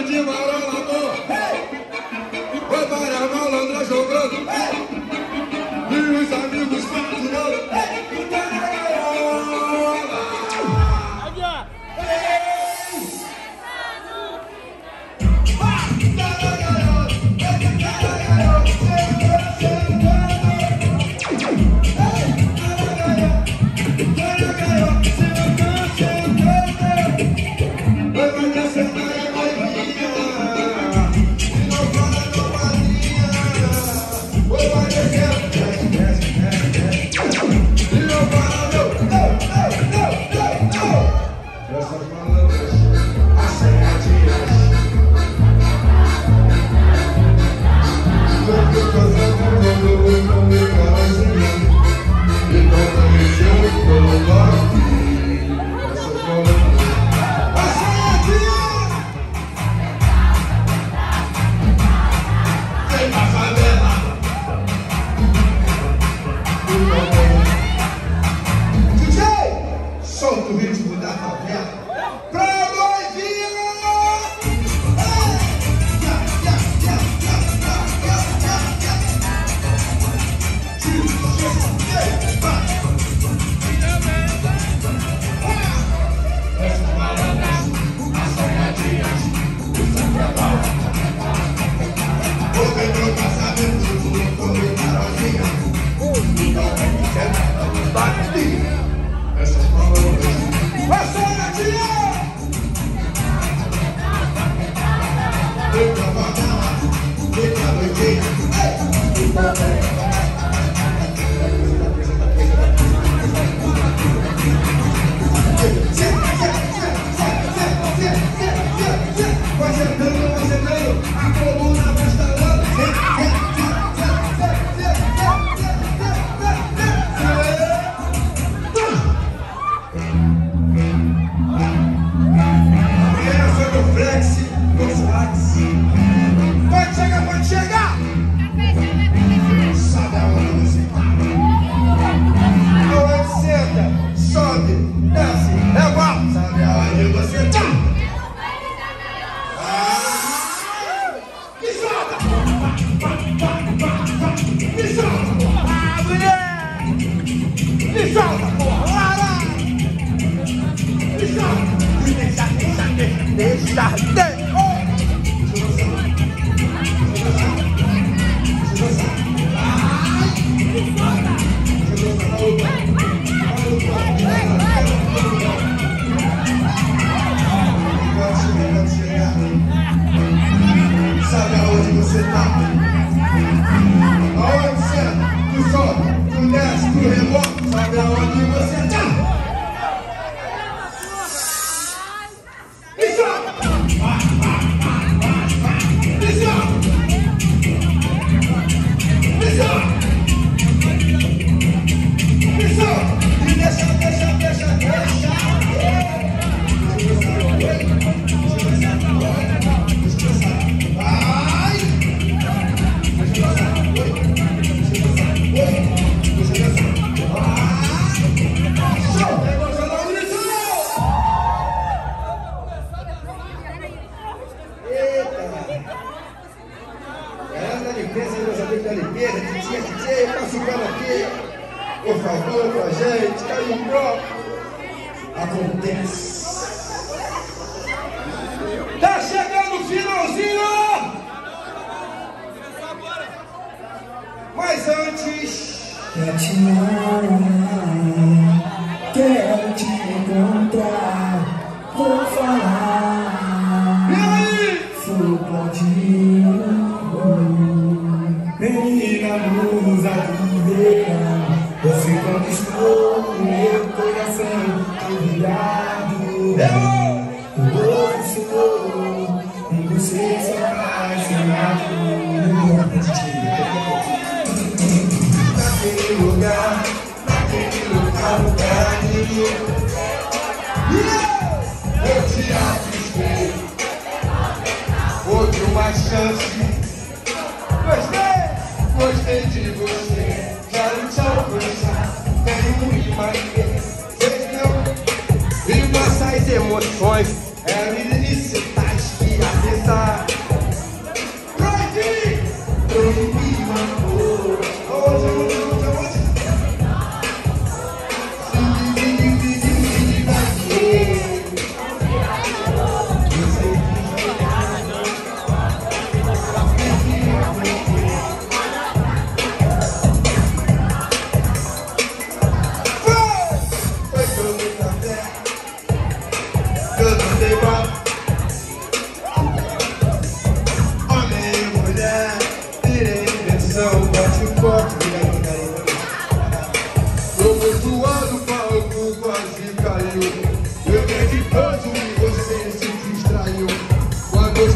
de marolador, foi várias malandras jogando, e os amigos faturando, tá na gaiola. Solta o ritmo da favela pra noivinha! Essas malandras, assanhadinhas, o Santral. O Pedro casamento, tudo como carocinha. Então vem que senta nos bates. Essas malandras, assanhadinhas! Vem pra favela, vem pra noivinha. Vai sentando, a coluna vai estalando. Primeira foi no flex, no flex. Pode chegar! Sabe aonde você tá? Aonde senta, sobe, desce, rebola. Sabe aonde você tá? Me solta, porra! Me solta! Deixa! Sabe aonde você tá? Aonde você tá? Tu sobe, tu desce, tu rebola. Sabe aonde você tá? Me solta! Me solta! Me solta! Me solta! E deixa! DJ, passa o cara aqui, por favor, pra gente, caiu um copo. Acontece. Tá chegando o finalzinho! Mas antes... Quero te amar, quero te encontrar, vou falar. E aí? Sou Claudinho. Menina musa de verão, você conquistou meu coração, obrigado. Hoje sou e você só vai ser naquele lugar no caminho. Eu te assustei, outra uma chance. Gostei de você, quero te alcançar. Tenho um imã e nossas emoções eram ilicitas que acessaram.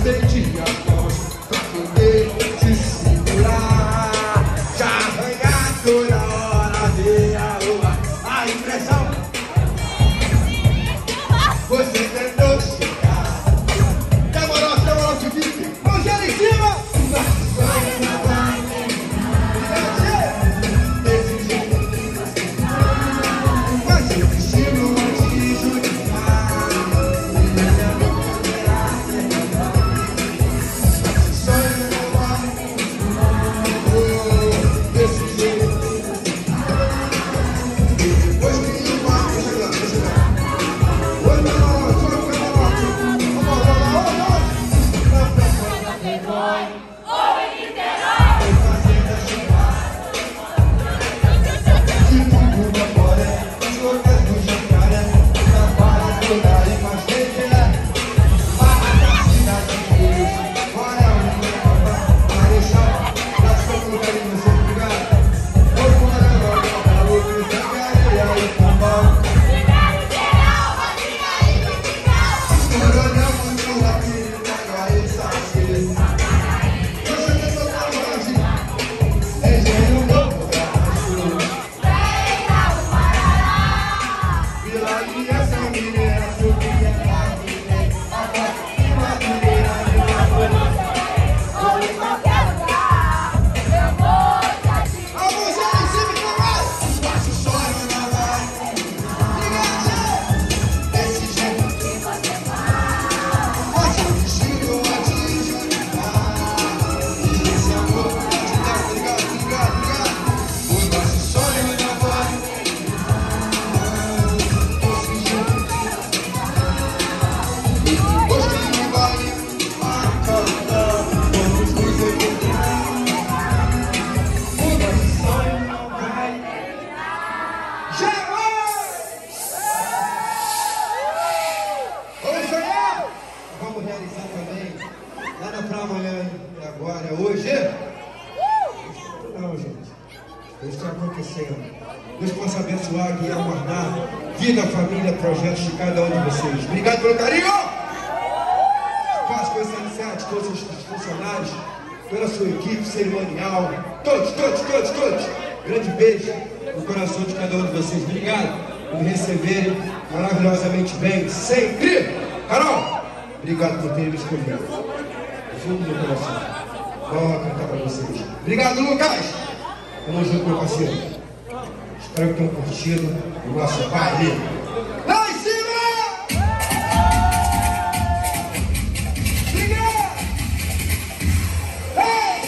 acendi as mãos pra poder te segurar. Já arranhar toda hora de arruma a impressão. Você tentou chegar. Demorou, Felipe. Mãozinha lá em cima. Deus possa abençoar, guiar, guardar vida, família, projetos de cada um de vocês. Obrigado pelo carinho! Faço com essa iniciativa, todos os funcionários, pela sua equipe cerimonial, todos. Grande beijo no coração de cada um de vocês. Obrigado por me receberem maravilhosamente bem, sempre. Carol, obrigado por terem me escolhido. Fundo do coração. Vou cantar para vocês. Obrigado, Lucas. Tamo junto, meu parceiro. Espero que tenham curtido o nosso baile. Lá em cima! Obrigado! Ei!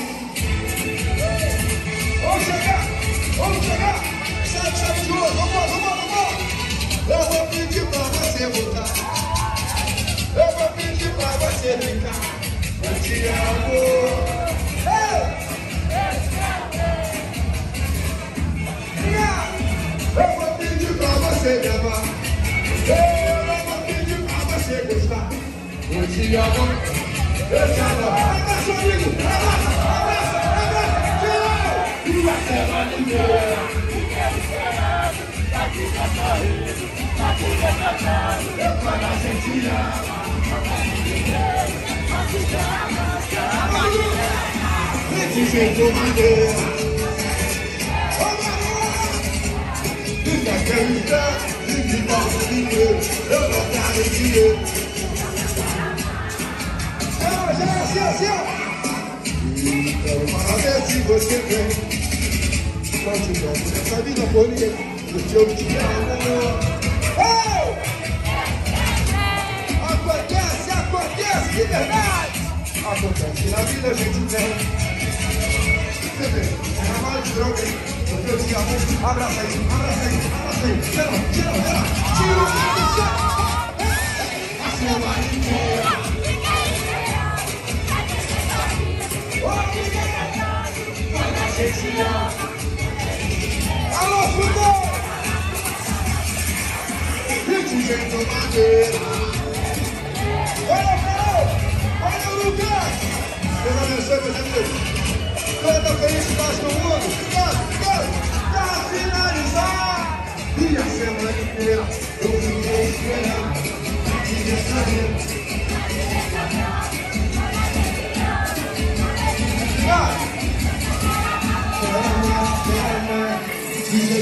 Vamos chegar! Sabe de novo, vamos! Eu vou pedir pra você voltar. Eu vou pedir pra você ficar. Eu te amo! Ei! Eu vou pedir pra você me amar. Eu vou pedir pra você gostar. Eu te amo, eu te amo. Abraça, amigo, abraça. E a semana inteira aqui tá sorrindo, aqui tá cantando. Eu quando a gente ama. De jeito maneiro. Acreditar e que posso viver, eu não quero dinheiro. Assim. Quero saber se você quer. Continua nessa vida por ninguém, porque eu te amo. Acontece de verdade. Acontece na vida, a gente tem. É mais droga, porque eu te amo. Abraça aí. Tira. A semana inteira. Alô, futebol! E de jeito maneiro. Olha, Carol! Olha o Lucas! Deus abençoe vocês. Toda felicidade do mundo. Para finalizar. E a semana inteira eu fiquei esperando. E dessa vez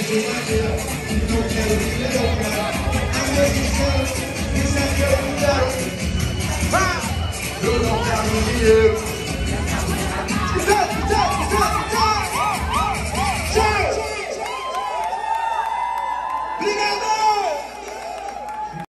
brincadeira, não quero dinheiro, eu quero amor sincero, isso é que eu quero. Eu não quero dinheiro.